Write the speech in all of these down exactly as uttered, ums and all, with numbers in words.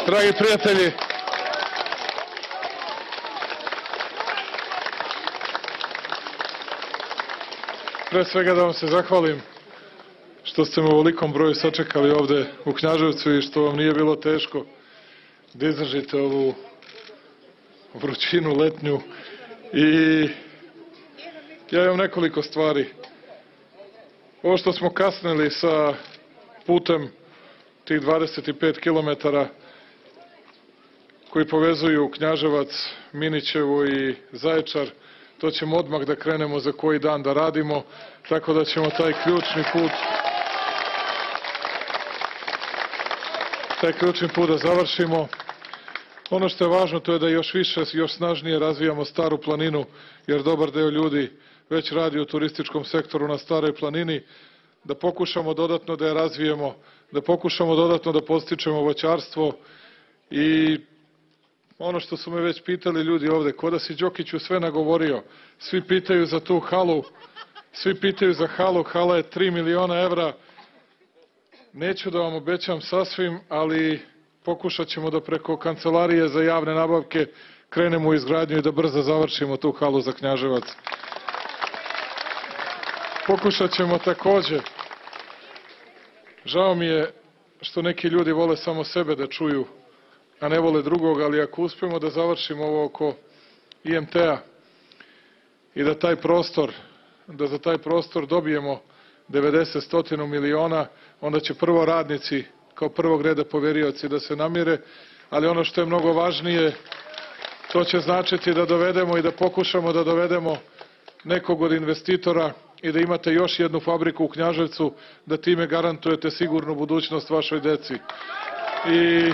Dragi prijatelji, pre svega da vam se zahvalim što ste me u ovolikom broju sačekali ovde u Knjaževcu i što vam nije bilo teško da izdržite ovu vrućinu letnju. I ja imam nekoliko stvari. Ovo što smo kasnili sa putem tih dvadeset pet kilometara koji povezuju Knjaževac, Minićevo i Zaječar, to ćemo odmah da krenemo za koji dan da radimo, tako da ćemo taj ključni put taj ključni put da završimo. Ono što je važno to je da još više, još snažnije razvijamo Staru planinu, jer dobar deo ljudi već radi u turističkom sektoru na Staroj planini, da pokušamo dodatno da je razvijemo, da pokušamo dodatno da podstičemo voćarstvo. I ono što su me već pitali ljudi ovde, ko da si Đokiću sve nagovorio, svi pitaju za tu halu, svi pitaju za halu, hala je tri miliona evra, neću da vam obećam sasvim, ali pokušat ćemo da preko Kancelarije za javne nabavke krenemo u izgradnju i da brzo završimo tu halu za Knjaževac. Pokušat ćemo takođe, žao mi je što neki ljudi vole samo sebe da čuju, a ne vole drugog, ali ako uspemo da završimo ovo oko I M T-a i da taj prostor, da za taj prostor dobijemo devedeset stotinu miliona, onda će prvo radnici kao prvog reda poverioci da se namire, ali ono što je mnogo važnije, to će značiti da dovedemo i da pokušamo da dovedemo nekog od investitora i da imate još jednu fabriku u Knjaževcu, da time garantujete sigurnu budućnost vašoj deci. I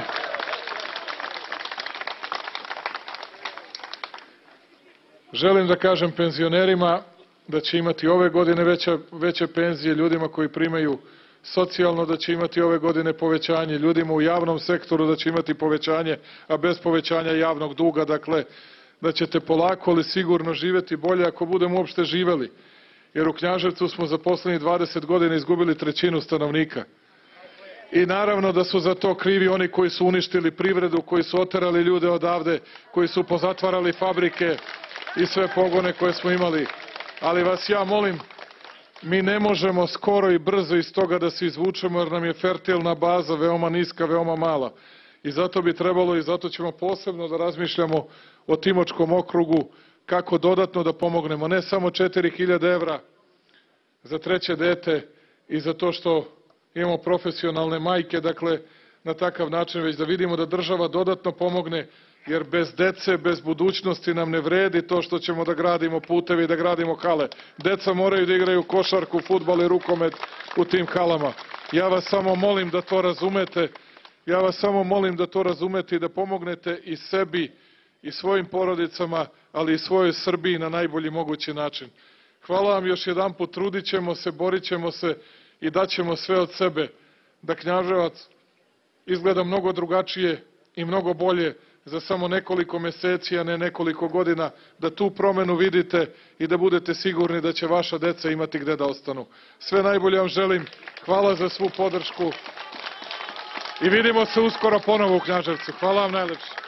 želim da kažem penzionerima da će imati ove godine veće, veće penzije, ljudima koji primaju socijalno da će imati ove godine povećanje, ljudima u javnom sektoru da će imati povećanje, a bez povećanja javnog duga, dakle, da ćete polako ali sigurno živeti bolje ako budemo uopšte živeli. Jer u Knjaževcu smo za poslednjih dvadeset godina izgubili trećinu stanovnika. I naravno da su za to krivi oni koji su uništili privredu, koji su oterali ljude odavde, koji su pozatvarali fabrike i sve pogone koje smo imali. Ali vas ja molim, mi ne možemo skoro i brzo iz toga da se izvučemo, jer nam je fertilna baza veoma niska, veoma mala. I zato bi trebalo i zato ćemo posebno da razmišljamo o Timočkom okrugu, kako dodatno da pomognemo, ne samo četiri hiljade evra za treće dete i za to što imamo profesionalne majke, dakle, na takav način, već da vidimo da država dodatno pomogne, jer bez dece, bez budućnosti nam ne vredi to što ćemo da gradimo putevi i da gradimo hale. Deca moraju da igraju košarku, fudbal i rukomet u tim halama. Ja vas samo molim da to razumete, ja vas samo molim da to razumete i da pomognete i sebi i svojim porodicama, ali i svojoj Srbiji na najbolji mogući način. Hvala vam još jedan put, trudit ćemo se, borit ćemo se i daćemo sve od sebe da Knjaževac izgleda mnogo drugačije i mnogo bolje za samo nekoliko meseci, a ne nekoliko godina, da tu promenu vidite i da budete sigurni da će vaša deca imati gde da ostanu. Sve najbolje vam želim, hvala za svu podršku i vidimo se uskoro ponovo u Knjaževcu. Hvala vam najlepše.